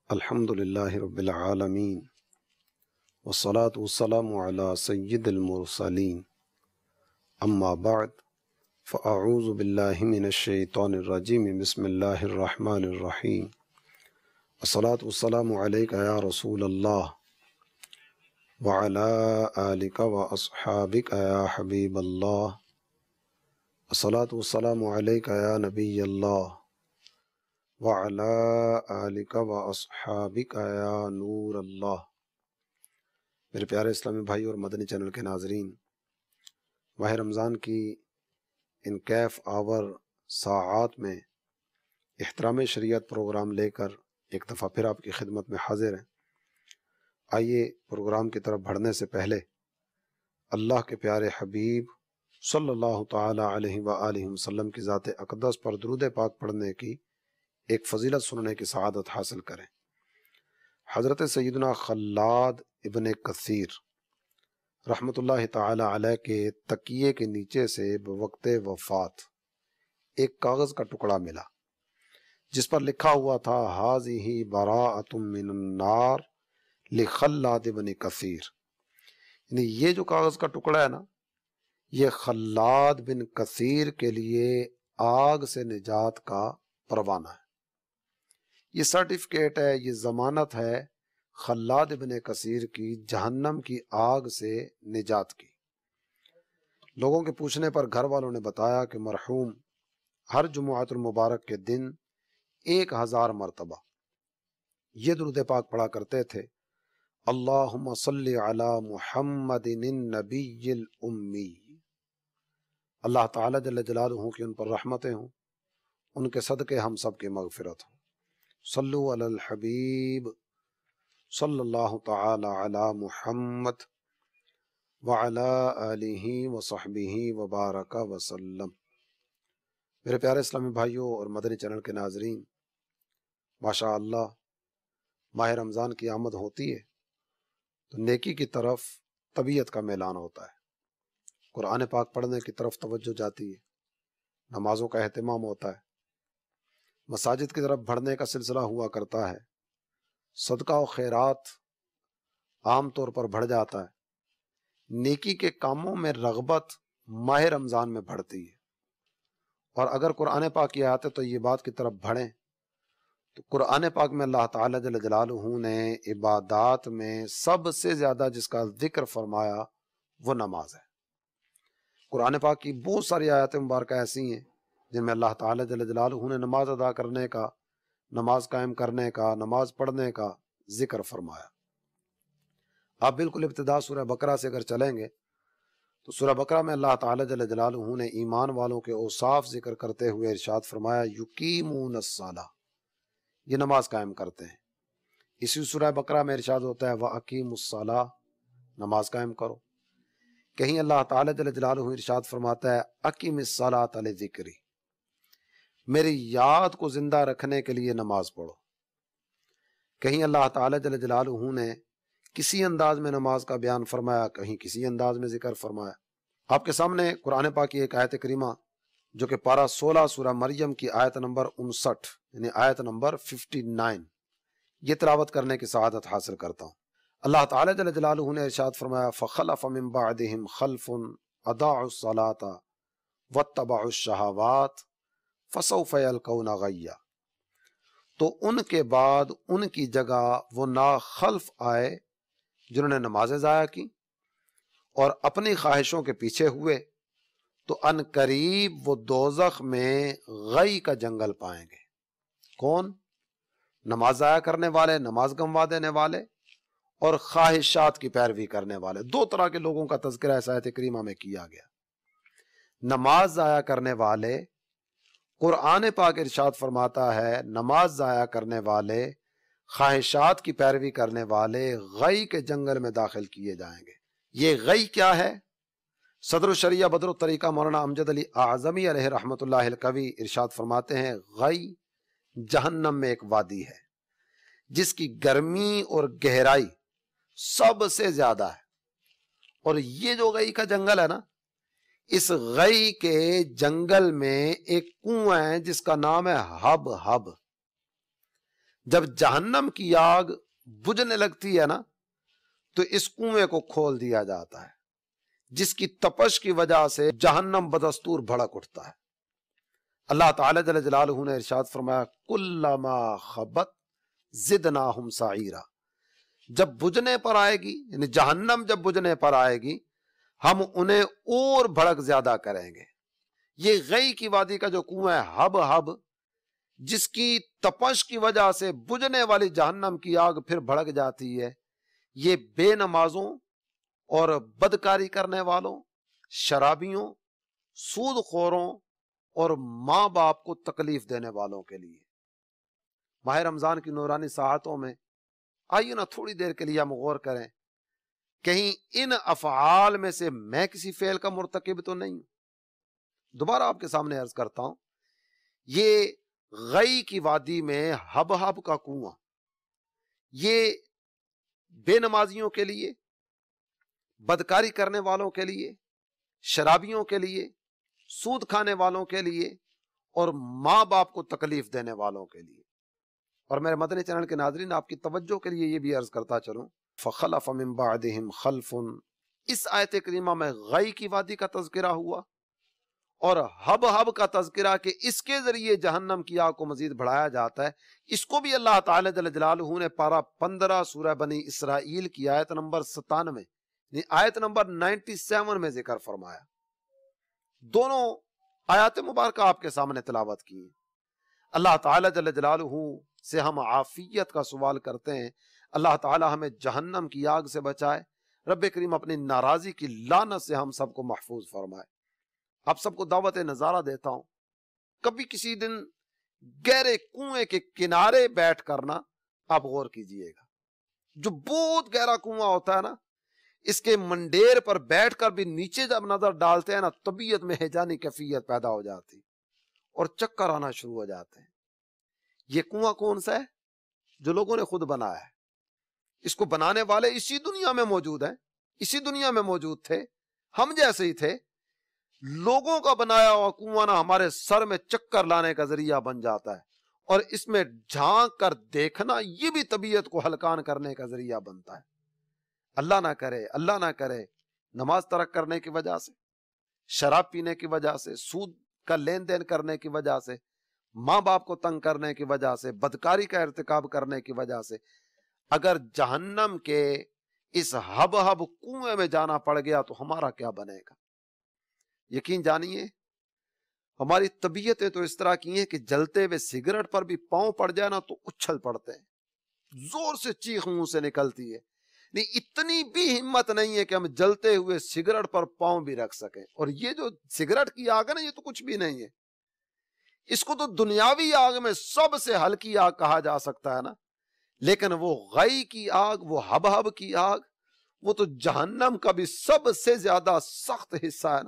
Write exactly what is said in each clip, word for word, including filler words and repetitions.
الحمد للہ رب العالمین والصلاة والسلام علی سید المرسلین اما بعد فاعوذ باللہ من الشیطان الرجیم بسم اللہ الرحمن الرحیم الصلاة والسلام علیک یا رسول اللہ وعلی آلک واصحابک یا حبیب اللہ الصلاة والسلام علیک یا نبی اللہ وعلی آلک واصحابک یا نور اللہ۔ میرے پیارے اسلامی بھائی اور مدنی چینل کے ناظرین، ماہ رمضان کی ان کیف آور ساعات میں احترام شریعت پروگرام لے کر ایک دفعہ پھر آپ کی خدمت میں حاضر ہیں۔ آئیے پروگرام کی طرف بڑھنے سے پہلے اللہ کے پیارے حبیب صلی اللہ تعالی علیہ وآلہ وسلم کی ذات اقدس پر درود پاک پڑھنے کی ایک فضیلت سننے کی سعادت حاصل کریں۔ حضرت سیدنا خلاد ابن کثیر رحمۃ اللہ تعالی علیہ کے تکیے کے نیچے سے بوقت وفات ایک کاغذ کا ٹکڑا ملا جس پر لکھا ہوا تھا ھذہ براءۃ من النار لخلاد ابن کثیر، یعنی یہ جو کاغذ کا ٹکڑا ہے نا، یہ خلاد بن کثیر کے لیے آگ سے نجات کا پروانہ ہے، یہ سرٹیفکیٹ ہے، یہ ضمانت ہے خلاد ابن کثیر کی جہنم کی آگ سے نجات کی۔ لوگوں کے پوچھنے پر گھر والوں نے بتایا کہ مرحوم ہر جمعۃ المبارک کے دن ایک ہزار مرتبہ یہ درود پاک پڑھا کرتے تھے، اللہم صلی علی محمد النبی الامی۔ اللہ تعالیٰ جل جلالہ کی ان پر رحمتیں ہوں، ان کے صدقے ہم سب کی مغفرت ہوں۔ صلو علی الحبیب صلی اللہ تعالی علی محمد وعلی آلہ وصحبہ وبارک وسلم۔ میرے پیارے اسلامی بھائیوں اور مدنی چینل کے ناظرین، ماشاء اللہ ماہ رمضان کی آمد ہوتی ہے تو نیکی کی طرف طبیعت کا میلان ہوتا ہے، قرآن پاک پڑھنے کی طرف توجہ جاتی ہے، نمازوں کا اہتمام ہوتا ہے، مساجد کی طرف بڑھنے کا سلسلہ ہوا کرتا ہے، صدقہ و خیرات عام طور پر بڑھ جاتا ہے، نیکی کے کاموں میں رغبت ماہ رمضان میں بڑھتی ہے۔ اور اگر قرآن پاک کی آیتیں تو یہ بات کی طرف بڑھیں تو قرآن پاک میں اللہ تعالیٰ جل جلالہ نے عبادات میں سب سے زیادہ جس کا ذکر فرمایا وہ نماز ہے۔ قرآن پاک کی بہت ساری آیات مبارکہ ایسی ہیں جن میں اللہ تعالیٰ جل جلالہ نے نماز ادا کرنے کا، نماز قائم کرنے کا، نماز پڑھنے کا ذکر فرمایا۔ آپ بالکل ابتدا سورہ بقرہ سے اگر چلیں گے تو سورہ بقرہ میں اللہ تعالیٰ جل جلالہ نے ایمان والوں کے اوصاف ذکر کرتے ہوئے ارشاد فرمایا یقیمون الصلاۃ، یہ نماز قائم کرتے ہیں۔ اسی سورہ بقرہ میں ارشاد ہوتا ہے وَأَقِیمُوا الصَّلَاةَ، نماز قائم کرو۔ کہیں اللہ تعالیٰ جل جلالہ ارشاد فرماتا ہے اقیم الصلاۃ لذکری، میری یاد کو زندہ رکھنے کے لیے نماز پڑھو۔ کہیں اللہ تعالیٰ جل جلالہ نے کسی انداز میں نماز کا بیان فرمایا، کہیں کسی انداز میں ذکر فرمایا۔ آپ کے سامنے قرآن پاک کی ایک آیت کریمہ جو کہ پارہ سولہ سورہ مریم کی آیت نمبر انسٹھ یعنی آیت نمبر ففٹی نائن، یہ تلاوت کرنے کی سعادت حاصل کرتا ہوں۔ اللہ تعالیٰ جل جلالہ نے ارشاد فرمایا فَخَلَفَ مِن بَعْدِهِمْ خَلْفٌ أَضَاعُوا الصَّلَاةَ وَاتَّبَعُوا الشَّهَوَاتِ فَسَوْفَ يَلْقَوْنَ غَيًّا، تو ان کے بعد ان کی جگہ وہ ناخلف آئے جنہوں نے نمازیں ضائع کی اور اپنی خواہشوں کے پیچھے ہوئے، تو ان قریب وہ دوزخ میں غی کا جنگل پائیں گے۔ کون؟ نماز ضائع کرنے والے، نماز گنوا دینے والے اور خواہشات کی پیروی کرنے والے، دو طرح کے لوگوں کا تذکرہ اس آیت کریمہ میں کیا گیا۔ نماز ضائع کرنے والے، قرآن پاک ارشاد فرماتا ہے نماز ضائع کرنے والے، خواہشات کی پیروی کرنے والے غی کے جنگل میں داخل کیے جائیں گے۔ یہ غی کیا ہے؟ صدر الشریعہ بدر الطریقہ مولانا امجد علی اعظمی علیہ رحمۃ اللہ القوی ارشاد فرماتے ہیں غی جہنم میں ایک وادی ہے جس کی گرمی اور گہرائی سب سے زیادہ ہے، اور یہ جو غی کا جنگل ہے نا، اس غی کے جنگل میں ایک کنواں ہے جس کا نام ہے ہب ہب۔ جب جہنم کی آگ بجھنے لگتی ہے نا تو اس کنویں کو کھول دیا جاتا ہے، جس کی تپش کی وجہ سے جہنم بدستور بھڑک اٹھتا ہے۔ اللہ تعالی جل جلالہ نے ارشاد فرمایا کلما خبت زدناہم سعیرا، جب بجھنے پر آئے گی، یعنی جہنم جب بجھنے پر آئے گی ہم انہیں اور بھڑک زیادہ کریں گے۔ یہ غی کی وادی کا جو کنواں ہے ہب ہب، جس کی تپش کی وجہ سے بجھنے والی جہنم کی آگ پھر بھڑک جاتی ہے، یہ بے نمازوں اور بدکاری کرنے والوں، شرابیوں، سود خوروں اور ماں باپ کو تکلیف دینے والوں کے لیے۔ ماہ رمضان کی نورانی ساعتوں میں آئیے نا تھوڑی دیر کے لیے ہم غور کریں، کہیں ان افعال میں سے میں کسی فعل کا مرتکب تو نہیں ہوں۔ دوبارہ آپ کے سامنے عرض کرتا ہوں، یہ غی کی وادی میں ہب ہب کا کنواں، یہ بے نمازیوں کے لیے، بدکاری کرنے والوں کے لیے، شرابیوں کے لیے، سود کھانے والوں کے لیے اور ماں باپ کو تکلیف دینے والوں کے لیے۔ اور میرے مدنی چینل کے ناظرین، آپ کی توجہ کے لیے یہ بھی عرض کرتا چلوں، فخلف من بعدہم خلف، اس آیت کریمہ میں غی کی وادی کا تذکرہ ہوا اور ہب ہب کا تذکرہ کہ اس کے ذریعے جہنم کی آگ کو مزید بڑھایا جاتا ہے۔ اس کو بھی اللہ تعالی جل جلالہ نے پارہ پندرہ سورہ بنی اسرائیل کی آیت نمبر ستانوے آیت نمبر نائنٹی سیون میں ذکر فرمایا۔ دونوں آیات مبارکہ آپ کے سامنے تلاوت کی۔ اللہ تعالی جل جلالہ سے ہم عافیت کا سوال کرتے ہیں، اللہ تعالی ہمیں جہنم کی آگ سے بچائے، رب کریم اپنی ناراضی کی لعنت سے ہم سب کو محفوظ فرمائے۔ آپ سب کو دعوت نظارہ دیتا ہوں، کبھی کسی دن گہرے کنویں کے کنارے بیٹھ کرنا آپ غور کیجئے گا۔ جو بہت گہرا کنواں ہوتا ہے نا، اس کے منڈیر پر بیٹھ کر بھی نیچے جب نظر ڈالتے ہیں نا، طبیعت میں ہیجانی کیفیت پیدا ہو جاتی اور چکر آنا شروع ہو جاتے ہیں۔ یہ کنواں کون سا ہے؟ جو لوگوں نے خود بنایا ہے۔ اس کو بنانے والے اسی دنیا میں موجود ہیں، اسی دنیا میں موجود تھے، ہم جیسے ہی تھے۔ لوگوں کا بنایا ہوا کنواں نا ہمارے سر میں چکر لانے کا ذریعہ بن جاتا ہے، اور اس میں جھانک کر دیکھنا یہ بھی طبیعت کو ہلکان کرنے کا ذریعہ بنتا ہے۔ اللہ نہ کرے، اللہ نہ کرے، نماز ترک کرنے کی وجہ سے، شراب پینے کی وجہ سے، سود کا لین دین کرنے کی وجہ سے، ماں باپ کو تنگ کرنے کی وجہ سے، بدکاری کا ارتکاب کرنے کی وجہ سے اگر جہنم کے اس ہب ہب کنویں میں جانا پڑ گیا تو ہمارا کیا بنے گا؟ یقین جانیے، ہماری طبیعتیں تو اس طرح کی ہیں کہ جلتے ہوئے سگریٹ پر بھی پاؤں پڑ جائے نا تو اچھل پڑتے ہیں، زور سے چیخ منہ سے نکلتی ہے۔ نہیں، اتنی بھی ہمت نہیں ہے کہ ہم جلتے ہوئے سگریٹ پر پاؤں بھی رکھ سکیں۔ اور یہ جو سگریٹ کی آگ ہے نا، یہ تو کچھ بھی نہیں ہے، اس کو تو دنیاوی آگ میں سب سے ہلکی آگ کہا جا سکتا ہے نا، لیکن وہ غی کی آگ، وہ ہب ہب کی آگ، وہ تو جہنم کا بھی سب سے زیادہ سخت حصہ ہے نا۔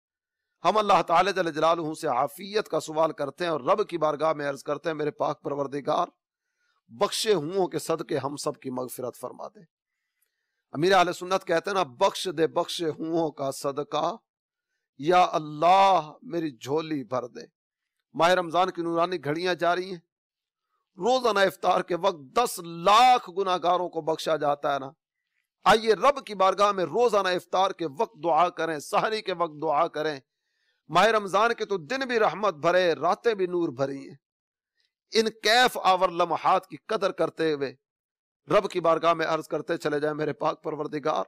ہم اللہ تعالی جل جلالہ سے عافیت کا سوال کرتے ہیں اور رب کی بارگاہ میں عرض کرتے ہیں، میرے پاک پروردگار، بخشے ہوں کے صدقے ہم سب کی مغفرت فرما دے۔ امیر اہل سنت کہتے ہیں نا، بخش دے بخشے ہوں کا صدقہ، یا اللہ میری جھولی بھر دے۔ ماہ رمضان کی نورانی گھڑیاں جاری ہیں، روزانہ افطار کے وقت دس لاکھ گناہ گاروں کو بخشا جاتا ہے نا۔ آئیے رب کی بارگاہ میں روزانہ افطار کے وقت دعا کریں، سحری کے وقت دعا کریں۔ ماہ رمضان کے تو دن بھی رحمت بھرے، راتیں بھی نور بھری ہیں۔ ان کیف آور لمحات کی قدر کرتے ہوئے رب کی بارگاہ میں عرض کرتے چلے جائیں، میرے پاک پروردگار،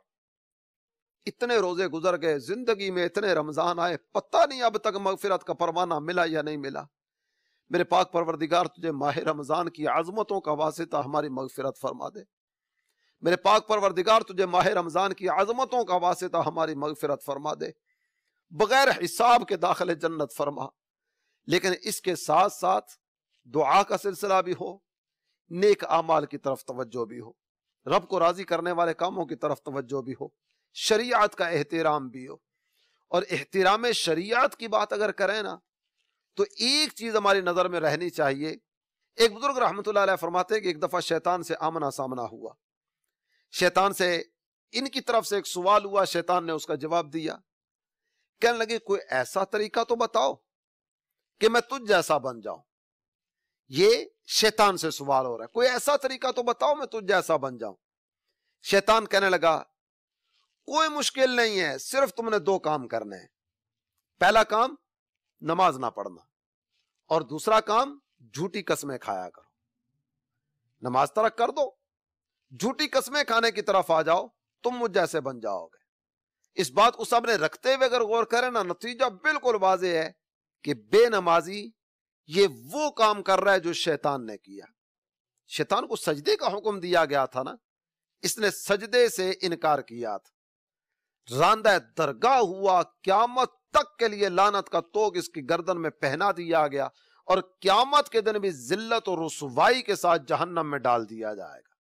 اتنے روزے گزر گئے، زندگی میں اتنے رمضان آئے، پتہ نہیں اب تک مغفرت کا پروانہ ملا یا نہیں ملا۔ میرے پاک پروردگار، تجھے ماہ رمضان کی عظمتوں کا واسطہ ہماری مغفرت فرما دے۔ میرے پاک پروردگار، تجھے ماہ رمضان کی عظمتوں کا واسطہ ہماری مغفرت فرما دے، بغیر حساب کے داخل جنت فرما۔ لیکن اس کے ساتھ ساتھ دعا کا سلسلہ بھی ہو، نیک اعمال کی طرف توجہ بھی ہو، رب کو راضی کرنے والے کاموں کی طرف توجہ بھی ہو، شریعت کا احترام بھی ہو۔ اور احترام شریعت کی بات اگر کریں نا، تو ایک چیز ہماری نظر میں رہنی چاہیے۔ ایک بزرگ رحمت اللہ علیہ فرماتے ہیں کہ ایک دفعہ شیطان سے آمنا سامنا ہوا، شیطان سے ان کی طرف سے ایک سوال ہوا، شیطان نے اس کا جواب دیا، کہنے لگے کوئی ایسا طریقہ تو بتاؤ کہ میں تجھ جیسا بن جاؤں۔ یہ شیطان سے سوال ہو رہا ہے، کوئی ایسا طریقہ تو بتاؤ میں تجھ جیسا بن جاؤں۔ شیطان کہنے لگا کوئی مشکل نہیں ہے، صرف تم نے دو کام کرنے ہیں۔ پہلا کام نماز نہ پڑھنا، اور دوسرا کام جھوٹی قسمیں کھایا کرو۔ نماز ترک کر دو، جھوٹی قسمیں کھانے کی طرف آ جاؤ، تم مجھ جیسے بن جاؤ گے۔ اس بات کو سامنے رکھتے ہوئے اگر غور کریں نا، نتیجہ بالکل واضح ہے کہ بے نمازی یہ وہ کام کر رہا ہے جو شیطان نے کیا۔ شیطان کو سجدے کا حکم دیا گیا تھا نا، اس نے سجدے سے انکار کیا تھا، راندہ درگاہ ہوا، قیامت تک کے لیے لعنت کا توگ اس کی گردن میں پہنا دیا گیا، اور قیامت کے دن بھی ذلت اور رسوائی کے ساتھ جہنم میں ڈال دیا جائے گا۔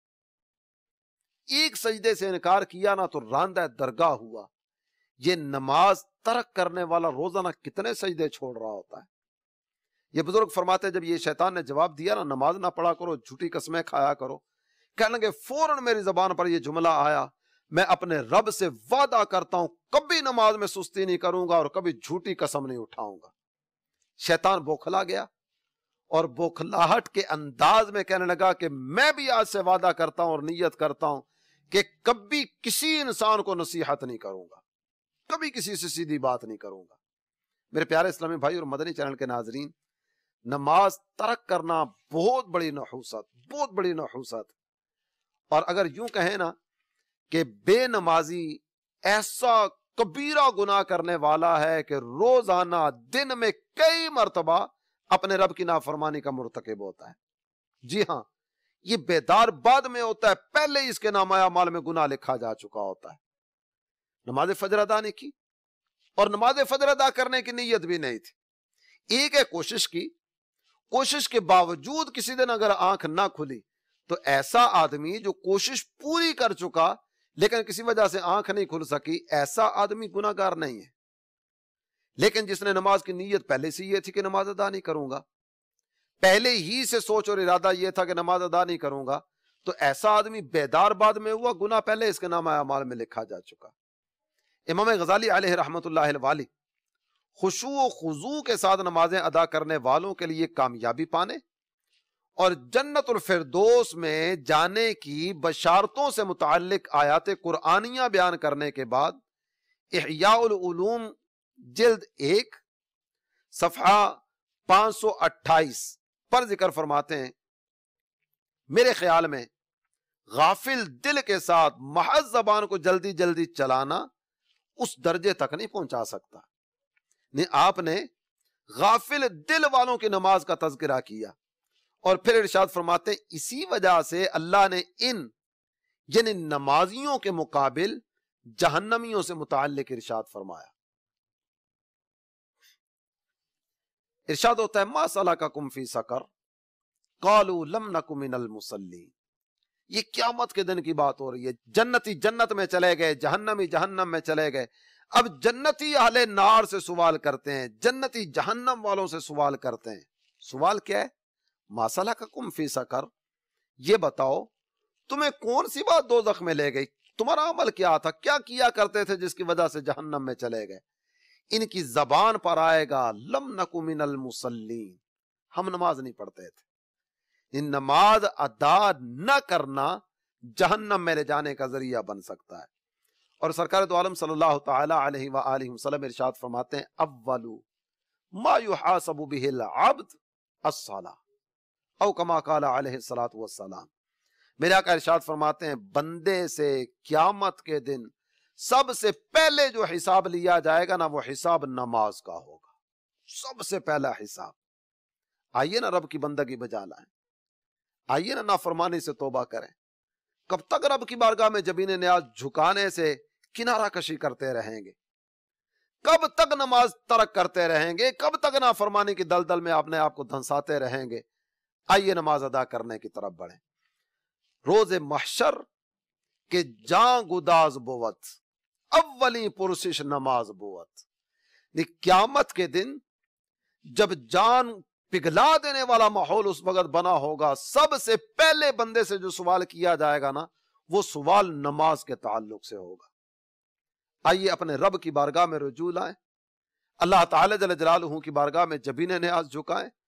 ایک سجدے سے انکار کیا نا تو راندہ درگاہ ہوا۔ یہ نماز ترک کرنے والا روزانہ کتنے سجدے چھوڑ رہا ہوتا ہے۔ یہ بزرگ فرماتے ہیں جب یہ شیطان نے جواب دیا نا نماز نہ پڑھا کرو، جھوٹی قسمیں کھایا کرو، کہنے لگے فوراً میری زبان پر یہ جملہ آیا، میں اپنے رب سے وعدہ کرتا ہوں کبھی نماز میں سستی نہیں کروں گا اور کبھی جھوٹی قسم نہیں اٹھاؤں گا۔ شیطان بوکھلا گیا اور بوکھلاہٹ کے انداز میں کہنے لگا کہ میں بھی آج سے وعدہ کرتا ہوں اور نیت کرتا ہوں کہ کبھی کسی انسان کو نصیحت نہیں کروں گا، کبھی کسی سے سیدھی بات نہیں کروں گا۔ میرے پیارے اسلامی بھائی اور مدنی چینل کے ناظرین، نماز ترک کرنا بہت بڑی نحوست، بہت بڑی نحوست۔ اور اگر یوں کہیں نا کہ بے نمازی ایسا کبیرہ گناہ کرنے والا ہے کہ روزانہ دن میں کئی مرتبہ اپنے رب کی نافرمانی کا مرتکب ہوتا ہے۔ جی ہاں، یہ بیدار بعد میں ہوتا ہے، پہلے ہی اس کے نامہ اعمال میں گناہ لکھا جا چکا ہوتا ہے۔ نماز فجر ادا نہیں کی، اور نماز فجر ادا کرنے کی نیت بھی نہیں تھی۔ ایک ہے کوشش کی، کوشش کے باوجود کسی دن اگر آنکھ نہ کھلی تو ایسا آدمی جو کوشش پوری کر چکا لیکن کسی وجہ سے آنکھ نہیں کھل سکی، ایسا آدمی گناہ گار نہیں ہے۔ لیکن جس نے نماز کی نیت پہلے سے یہ تھی کہ نماز ادا نہیں کروں گا، پہلے ہی سے سوچ اور ارادہ یہ تھا کہ نماز ادا نہیں کروں گا، تو ایسا آدمی بیدار بعد میں ہوا، گناہ پہلے اس کے نامہ اعمال میں لکھا جا چکا۔ امام غزالی علیہ رحمت اللہ الوالی خشوع و خضوع کے ساتھ نمازیں ادا کرنے والوں کے لیے کامیابی پانے اور جنت الفردوس میں جانے کی بشارتوں سے متعلق آیات قرآنیہ بیان کرنے کے بعد احیاء العلوم جلد ایک صفحہ پانچ سو اٹھائیس پر ذکر فرماتے ہیں، میرے خیال میں غافل دل کے ساتھ محض زبان کو جلدی جلدی چلانا اس درجے تک نہیں پہنچا سکتا۔ نہیں، آپ نے غافل دل والوں کی نماز کا تذکرہ کیا اور پھر ارشاد فرماتے ہیں اسی وجہ سے اللہ نے ان یعنی نمازیوں کے مقابل جہنمیوں سے متعلق ارشاد فرمایا۔ ارشاد ہوتا ہے ما سلککم فی سقر قالوا لم نک من المصلین۔ یہ قیامت کے دن کی بات ہو رہی ہے، جنتی جنت میں چلے گئے، جہنمی جہنم میں چلے گئے۔ اب جنتی اہل نار سے سوال کرتے ہیں، جنتی جہنم والوں سے سوال کرتے ہیں۔ سوال کیا ہے؟ ما سلککم فی سقر، یہ بتاؤ تمہیں کون سی بات دوزخ میں لے گئی، تمہارا عمل کیا تھا، کیا کیا کرتے تھے جس کی وجہ سے جہنم میں چلے گئے۔ ان کی زبان پر آئے گا لم نک من المصلین، ہم نماز نہیں پڑھتے تھے۔ ان نماز ادا نہ کرنا جہنم میں لے جانے کا ذریعہ بن سکتا ہے۔ اور سرکار دو عالم صلی اللہ تعالی علیہ وآلہ وسلم ارشاد فرماتے ہیں اولو ما یحاسب به العبد الصلاۃ او کما قال علیہ الصلوۃ والسلام۔ میرے آقا ارشاد فرماتے ہیں بندے سے قیامت کے دن سب سے پہلے جو حساب لیا جائے گا نا وہ حساب نماز کا ہوگا، سب سے پہلا حساب۔ آئیے نا رب کی بندگی بجا لائیں، آئیے نا نافرمانی سے توبہ کریں۔ کب تک رب کی بارگاہ میں جبین نیاز جھکانے سے کنارہ کشی کرتے رہیں گے؟ کب تک نماز ترک کرتے رہیں گے؟ کب تک نافرمانی کی دلدل میں اپنے آپ کو دھنساتے رہیں گے؟ آئیے نماز ادا کرنے کی طرف بڑھیں۔ روز محشر کے جاں گداز بوت اولی پرسش نماز بوت، قیامت کے دن جب جان پگھلا دینے والا ماحول اس وقت بنا ہوگا، سب سے پہلے بندے سے جو سوال کیا جائے گا نا وہ سوال نماز کے تعلق سے ہوگا۔ آئیے اپنے رب کی بارگاہ میں رجوع لائیں، اللہ تعالی جل جلالہ کی بارگاہ میں جبین نیاز جھکائیں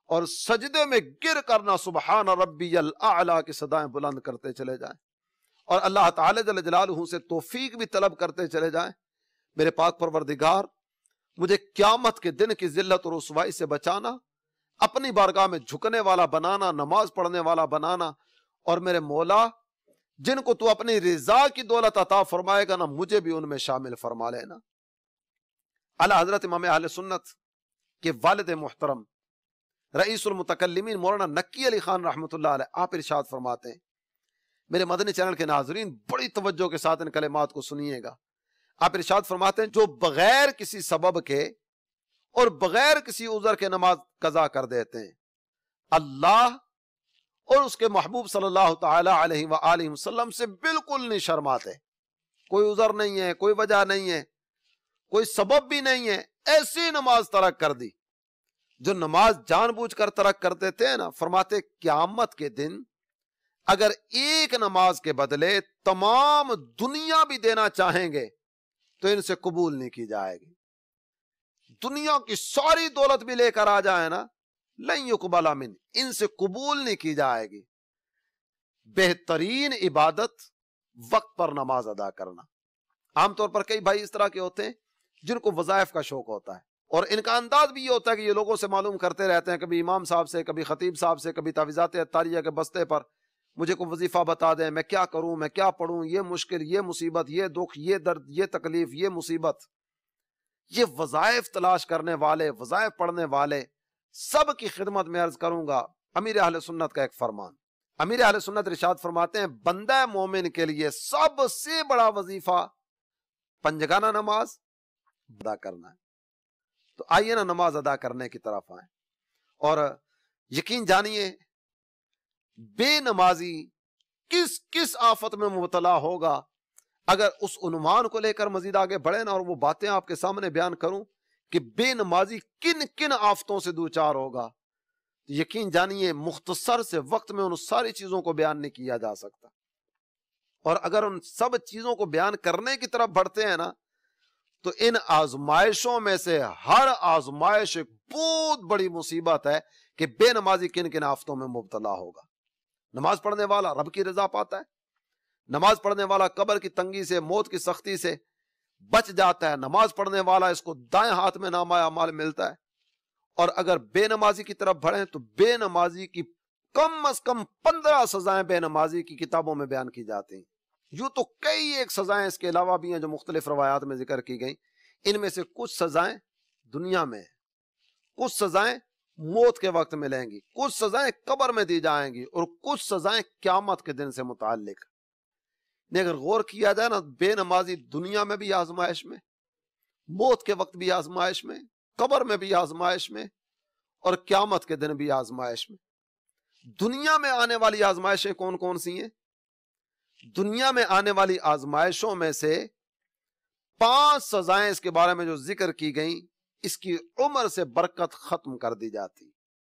اور سجدے میں گر کرنا سبحان ربی الاعلی کی صدائیں بلند کرتے چلے جائیں، اور اللہ تعالی جل جلالہ سے توفیق بھی طلب کرتے چلے جائیں، میرے پاک پروردگار مجھے قیامت کے دن کی ذلت اور رسوائی سے بچانا، اپنی بارگاہ میں جھکنے والا بنانا، نماز پڑھنے والا بنانا، اور میرے مولا جن کو تو اپنی رضا کی دولت عطا فرمائے گا نا، مجھے بھی ان میں شامل فرما لینا۔ اعلیٰ حضرت امام اہل سنت کے والد محترم رئیس المتکلمین مولانا نکی علی خان رحمۃ اللہ علیہ آپ ارشاد فرماتے ہیں، میرے مدنی چینل کے ناظرین بڑی توجہ کے ساتھ ان کلمات کو سنیے گا۔ آپ ارشاد فرماتے ہیں جو بغیر کسی سبب کے اور بغیر کسی عذر کے نماز قضا کر دیتے ہیں، اللہ اور اس کے محبوب صلی اللہ تعالی علیہ وآلہ وسلم سے بالکل نہیں شرماتے، کوئی عذر نہیں ہے، کوئی وجہ نہیں ہے، کوئی سبب بھی نہیں ہے، ایسی نماز ترک کر دی۔ جو نماز جان بوجھ کر ترک کر دیتے ہیں نا، فرماتے قیامت کے دن اگر ایک نماز کے بدلے تمام دنیا بھی دینا چاہیں گے تو ان سے قبول نہیں کی جائے گی۔ دنیا کی ساری دولت بھی لے کر آ جائے نا، لن یقبل من، ان سے قبول نہیں کی جائے گی۔ بہترین عبادت وقت پر نماز ادا کرنا۔ عام طور پر کئی بھائی اس طرح کے ہوتے ہیں جن کو وظائف کا شوق ہوتا ہے، اور ان کا انداز بھی یہ ہوتا ہے کہ یہ لوگوں سے معلوم کرتے رہتے ہیں، کبھی امام صاحب سے، کبھی خطیب صاحب سے، کبھی تعویذات اطاریہ کے بستے پر مجھے کوئی وظیفہ بتا دیں، میں کیا کروں، میں کیا پڑھوں، یہ مشکل، یہ مصیبت، یہ دکھ، یہ درد، یہ تکلیف، یہ مصیبت۔ یہ وظائف تلاش کرنے والے، وظائف پڑھنے والے سب کی خدمت میں عرض کروں گا امیر اہل سنت کا ایک فرمان۔ امیر اہل سنت ارشاد فرماتے ہیں بندہ مومن کے لیے سب سے بڑا وظیفہ پنجگانہ نماز ادا کرنا ہے۔ تو آئیے نا نماز ادا کرنے کی طرف آئیں، اور یقین جانیے بے نمازی کس کس آفت میں مبتلا ہوگا۔ اگر اس عنوان کو لے کر مزید آگے بڑھے نا، اور وہ باتیں آپ کے سامنے بیان کروں کہ بے نمازی کن کن آفتوں سے دوچار ہوگا، یقین جانیے مختصر سے وقت میں ان ساری چیزوں کو بیان نہیں کیا جا سکتا۔ اور اگر ان سب چیزوں کو بیان کرنے کی طرف بڑھتے ہیں نا، تو ان آزمائشوں میں سے ہر آزمائش ایک بہت بڑی مصیبت ہے کہ بے نمازی کن کن آفتوں میں مبتلا ہوگا۔ نماز پڑھنے والا رب کی رضا پاتا ہے، نماز پڑھنے والا قبر کی تنگی سے، موت کی سختی سے بچ جاتا ہے، نماز پڑھنے والا اس کو دائیں ہاتھ میں نامہ اعمال ملتا ہے۔ اور اگر بے نمازی کی طرف بڑھیں تو بے نمازی کی کم از کم پندرہ سزائیں بے نمازی کی کتابوں میں بیان کی جاتی ہیں۔ یوں تو کئی ایک سزائیں اس کے علاوہ بھی ہیں جو مختلف روایات میں ذکر کی گئیں، ان میں سے کچھ سزائیں دنیا میں ہیں، کچھ سزائیں موت کے وقت ملیں گی، کچھ سزائیں قبر میں دی جائیں گی، اور کچھ سزائیں قیامت کے دن سے متعلق۔ اگر غور کیا جائے نا، بے نمازی دنیا میں بھی آزمائش میں، موت کے وقت بھی آزمائش میں، قبر میں بھی آزمائش میں، اور قیامت کے دن بھی آزمائش میں۔ دنیا میں آنے والی آزمائشیں کون کون سی ہیں؟ دنیا میں آنے والی آزمائشوں میں سے پانچ سزائیں اس کے بارے میں جو ذکر کی گئیں، اس کی عمر سے برکت ختم کر دی جاتی،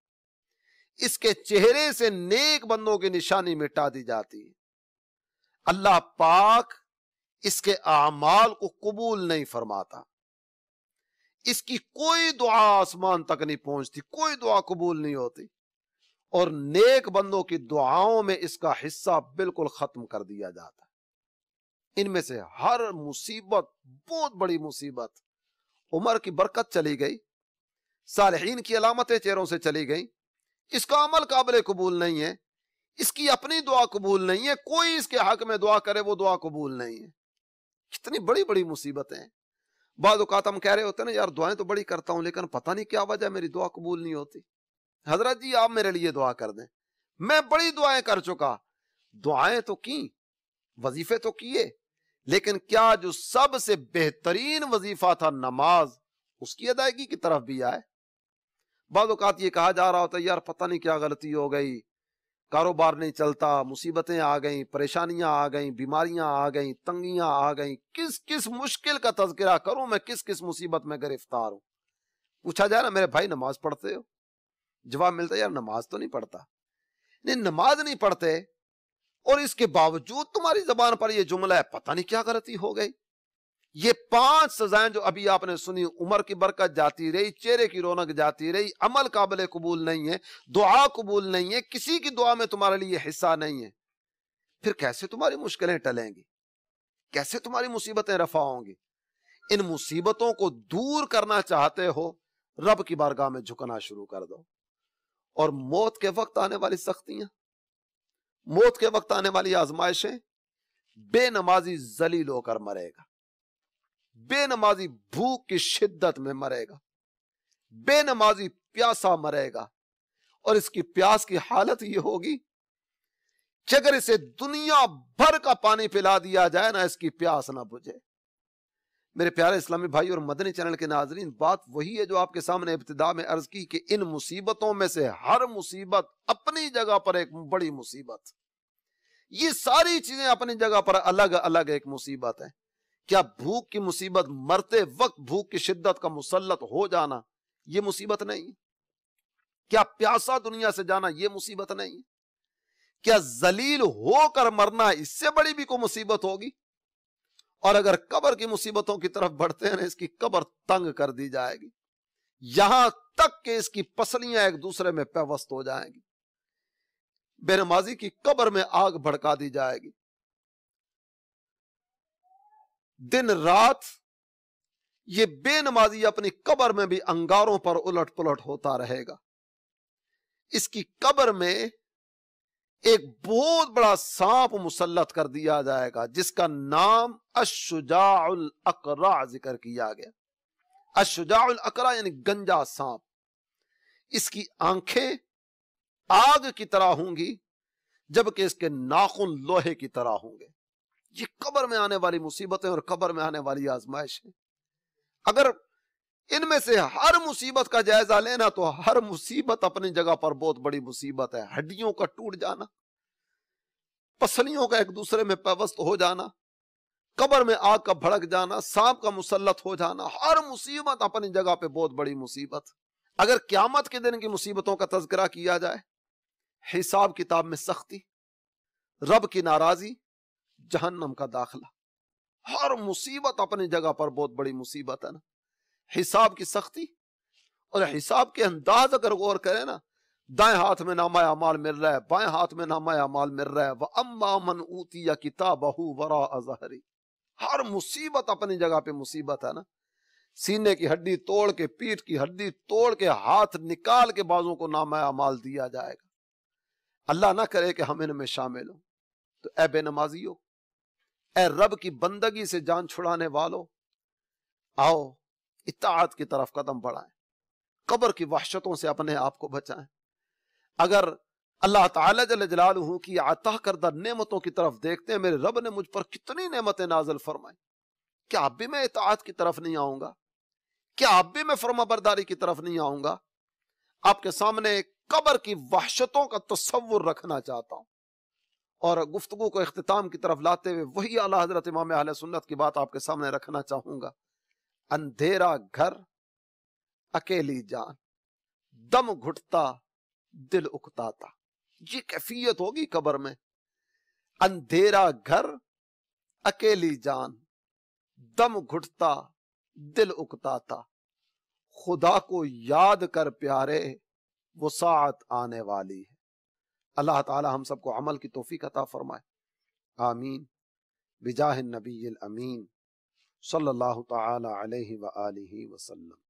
اس کے چہرے سے نیک بندوں کی نشانی مٹا دی جاتی، اللہ پاک اس کے اعمال کو قبول نہیں فرماتا، اس کی کوئی دعا آسمان تک نہیں پہنچتی، کوئی دعا قبول نہیں ہوتی، اور نیک بندوں کی دعاؤں میں اس کا حصہ بالکل ختم کر دیا جاتا ہے۔ ان میں سے ہر مصیبت بہت بڑی مصیبت، عمر کی برکت چلی گئی، صالحین کی علامتیں چہروں سے چلی گئی، اس کا عمل قابل قبول نہیں ہے، اس کی اپنی دعا قبول نہیں ہے، کوئی اس کے حق میں دعا کرے وہ دعا قبول نہیں ہے۔ کتنی بڑی بڑی مصیبتیں ہیں۔ بعض اوقات ہم کہہ رہے ہوتے ہیں نا، یار دعائیں تو بڑی کرتا ہوں لیکن پتہ نہیں کیا وجہ میری دعا قبول نہیں ہوتی۔ حضرت جی آپ میرے لیے دعا کر دیں، میں بڑی دعائیں کر چکا، دعائیں تو کی، وظیفے تو کیے، لیکن کیا جو سب سے بہترین وظیفہ تھا نماز، اس کی ادائیگی کی طرف بھی آئے؟ بعض اوقات یہ کہا جا رہا ہوتا ہے یار پتہ نہیں کیا غلطی ہو گئی، کاروبار نہیں چلتا، مصیبتیں آ گئیں، پریشانیاں آ گئیں، بیماریاں آ گئیں، تنگیاں آ گئیں، کس کس مشکل کا تذکرہ کروں میں، کس کس مصیبت میں گرفتار ہوں۔ پوچھا جائے نا میرے بھائی نماز پڑھتے ہو؟ جواب ملتا ہے یار نماز تو نہیں پڑھتا۔ نہیں، نماز نہیں پڑھتے اور اس کے باوجود تمہاری زبان پر یہ جملہ ہے پتہ نہیں کیا غلطی ہو گئی، یہ پانچ سزائیں جو ابھی آپ نے سنی، عمر کی برکت جاتی رہی، چہرے کی رونق جاتی رہی، عمل قابل قبول نہیں ہے، دعا قبول نہیں ہے، کسی کی دعا میں تمہارے لیے حصہ نہیں ہے، پھر کیسے تمہاری مشکلیں ٹلیں گی؟ کیسے تمہاری مصیبتیں رفع ہوں گی؟ ان مصیبتوں کو دور کرنا چاہتے ہو، رب کی بارگاہ میں جھکنا شروع کر دو. اور موت کے وقت آنے والی سختیاں، موت کے وقت آنے والی آزمائشیں، بے نمازی ذلیل ہو کر مرے گا، بے نمازی بھوک کی شدت میں مرے گا، بے نمازی پیاسا مرے گا، اور اس کی پیاس کی حالت یہ ہوگی کہ اگر اسے دنیا بھر کا پانی پلا دیا جائے نا، اس کی پیاس نہ بجھے. میرے پیارے اسلامی بھائی اور مدنی چینل کے ناظرین، بات وہی ہے جو آپ کے سامنے ابتدا میں عرض کی کہ ان مصیبتوں میں سے ہر مصیبت اپنی جگہ پر ایک بڑی مصیبت، یہ ساری چیزیں اپنی جگہ پر الگ الگ ایک مصیبت ہے. کیا بھوک کی مصیبت، مرتے وقت بھوک کی شدت کا مسلط ہو جانا، یہ مصیبت نہیں؟ کیا پیاسا دنیا سے جانا یہ مصیبت نہیں؟ کیا ذلیل ہو کر مرنا اس سے بڑی بھی کوئی مصیبت ہوگی؟ اور اگر قبر کی مصیبتوں کی طرف بڑھتے ہیں، اس کی قبر تنگ کر دی جائے گی، یہاں تک کہ اس کی پسلیاں ایک دوسرے میں پیوست ہو جائیں گی. بے نمازی کی قبر میں آگ بھڑکا دی جائے گی، دن رات یہ بے نمازی اپنی قبر میں بھی انگاروں پر الٹ پلٹ ہوتا رہے گا. اس کی قبر میں ایک بہت بڑا سانپ مسلط کر دیا جائے گا، جس کا نام الشجاع الاقرع ذکر کیا گیا. الشجاع الاقرع یعنی گنجا سانپ. اس کی آنکھیں آگ کی طرح ہوں گی، جبکہ اس کے ناخن لوہے کی طرح ہوں گے. یہ قبر میں آنے والی مصیبتیں اور قبر میں آنے والی آزمائش ہیں. اگر ان میں سے ہر مصیبت کا جائزہ لینا تو ہر مصیبت اپنی جگہ پر بہت بڑی مصیبت ہے. ہڈیوں کا ٹوٹ جانا، پسلیوں کا ایک دوسرے میں پیوست ہو جانا، قبر میں آگ کا بھڑک جانا، سانپ کا مسلط ہو جانا، ہر مصیبت اپنی جگہ پہ بہت بڑی مصیبت. اگر قیامت کے دن کی مصیبتوں کا تذکرہ کیا جائے، حساب کتاب میں سختی، رب کی ناراضی، جہنم کا داخلہ، ہر مصیبت اپنی جگہ پر بہت بڑی مصیبت ہے نا. حساب کی سختی اور حساب کے انداز اگر غور کریں نا، دائیں ہاتھ میں نامہ اعمال مل رہا ہے، بائیں ہاتھ میں نامہ اعمال مل رہا ہے. وَأَمَّا مَنْ أُوتِيَ كِتَابَهُ وَرَاءَ ظَهْرِهِ. ہر مصیبت اپنی جگہ پہ مصیبت ہے نا. سینے کی ہڈی توڑ کے، پیٹھ کی ہڈی توڑ کے، ہاتھ نکال کے بازوں کو نامہ اعمال دیا جائے گا. اللہ نہ کرے کہ ہم ان میں شامل ہوں. تو اے بے نمازیو، اے رب کی بندگی سے جان چھڑانے والو، آؤ اطاعت کی طرف قدم بڑھائیں، قبر کی وحشتوں سے اپنے آپ کو بچائیں. اگر اللہ تعالی جل جلالہ کی عطا کردہ نعمتوں کی طرف دیکھتے ہیں، میرے رب نے مجھ پر کتنی نعمتیں نازل فرمائیں، کیا اب بھی میں اطاعت کی طرف نہیں آؤں گا؟ کیا اب بھی میں فرما برداری کی طرف نہیں آؤں گا؟ آپ کے سامنے قبر کی وحشتوں کا تصور رکھنا چاہتا ہوں، اور گفتگو کو اختتام کی طرف لاتے ہوئے وہی اعلیٰ حضرت امام اہل سنت کی بات آپ کے سامنے رکھنا چاہوں گا. اندھیرا گھر، اکیلی جان، دم گھٹتا دل اکتاتا. یہ کیفیت ہوگی قبر میں. اندھیرا گھر، اکیلی جان، دم گھٹتا دل اکتاتا. خدا کو یاد کر پیارے، وہ ساعت آنے والی ہے. اللہ تعالی ہم سب کو عمل کی توفیق عطا فرمائے. آمین بجاہ النبی الامین صلی اللہ تعالی علیہ وآلہ وسلم.